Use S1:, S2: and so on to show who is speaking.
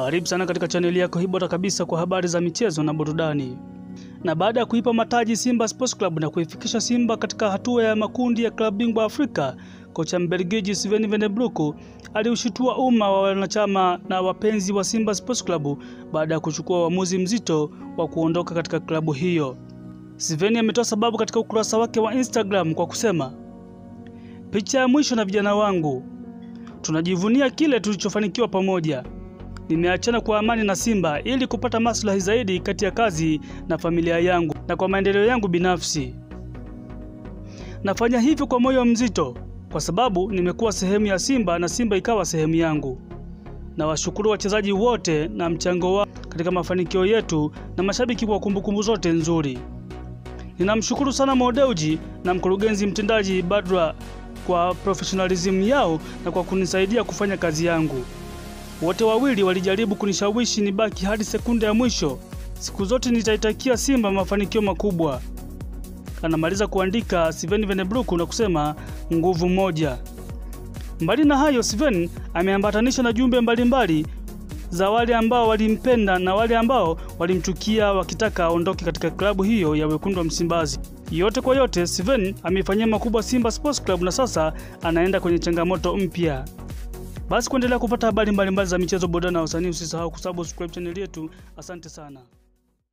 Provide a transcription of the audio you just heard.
S1: Karibu sana katika chaneli yako hii bora kabisa kwa habari za michezo na burudani. Na baada ya kuipa mataji Simba Sports Club na kuifikisha Simba katika hatua ya makundi ya klabu bingwa Afrika, kocha Mbelgiji Sven van den Broek aliushitua umma wa wanachama na wapenzi wa Simba Sports Club baada ya kuchukua uamuzi mzito wa kuondoka katika klabu hiyo. Sven ametoa sababu katika ukurasa wake wa Instagram kwa kusema, picha ya mwisho na vijana wangu, tunajivunia kile tulichofanikiwa pamoja. Nimeachana kwa amani na Simba ili kupata maslahi zaidi kati ya kazi na familia yangu na kwa maendeleo yangu binafsi. Nafanya hivyo kwa moyo mzito kwa sababu nimekuwa sehemu ya Simba na Simba ikawa sehemu yangu. Na washukuru wachezaji wote na mchango wao katika mafanikio yetu na mashabiki kwa kumbukumbu zote nzuri. Ninamshukuru sana Mo Dewji na mkurugenzi mtendaji Badra kwa professionalism yao na kwa kunisaidia kufanya kazi yangu. Wote wawili walijaribu kunishawishi nibaki hadi sekunde ya mwisho. Siku zote nitaitakia Simba mafanikio makubwa. Anamaliza kuandika Sven van den Broek na kusema nguvu moja. Mbali na hayo, Sven ameambatanisha na jumbe mbalimbali za wale ambao walimpenda na wale ambao walimchukia wakitaka aondoke katika klabu hiyo ya Wekundu wa Msimbazi. Yote kwa yote, Sven amefanyia makubwa Simba Sports Club na sasa anaenda kwenye changamoto mpya. Basi kuendelea kupata habari mbalimbali za michezo, burudani na usanii, usisahau kusubscribe channel yetu. Asante sana.